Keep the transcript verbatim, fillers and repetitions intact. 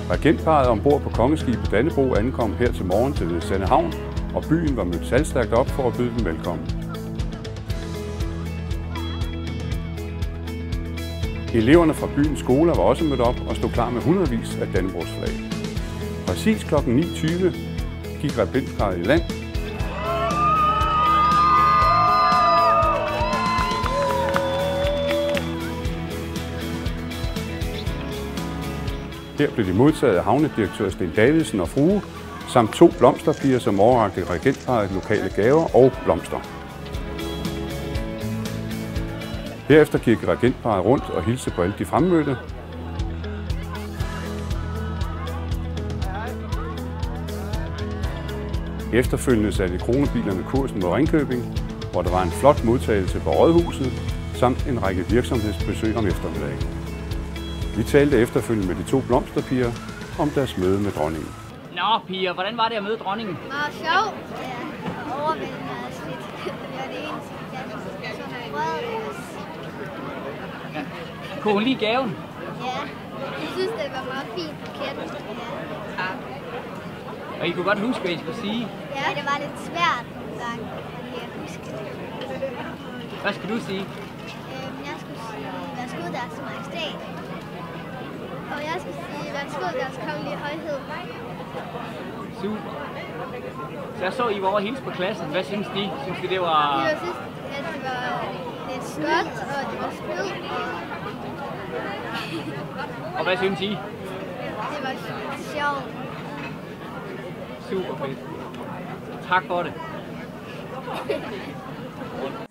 Regentparret ombord på kongeskibet Dannebrog ankom her til morgen til Hvide Sande Havn, og byen var mødt salgstærkt op for at byde dem velkommen. Eleverne fra byens skoler var også mødt op og stod klar med hundredvis af Dannebrogs flag. Præcis klokken ni tyve gik regentparret i land. Her blev de modtaget af havnedirektør Sten Davidsen og frue, samt to blomsterpiger, som overrakte regentparret lokale gaver og blomster. Herefter gik regentparret rundt og hilste på alle de fremmødte. Efterfølgende satte kronebilerne kursen mod Ringkøbing, hvor der var en flot modtagelse på Rådhuset, samt en række virksomhedsbesøg om eftermiddagen. Vi talte efterfølgende med de to blomsterpiger om deres møde med dronningen. Nå, piger, hvordan var det at møde dronningen? Det var sjovt. Ja, overvældende og slidt. Det var det eneste, jeg så prøvede det. Ja. Kunne hun lide gaven? Ja, jeg synes, det var meget fint buket. Ja. Og I kunne godt huske, hvad I skulle sige? Ja, det var lidt svært nogle gange at huske. Hvad skal du sige? Øhm, jeg skulle sige, værsgo deres majestæt. Og jeg skulle sige, værsgo deres kongelige højhed. Super. Så jeg så, I var over hilse på klassen. Hvad synes de? Synes de, det var... Jeg synes, at det var lidt skønt, og det var spil. Og hvad synes I? Det var sjovt. Super fedt. Tak for det.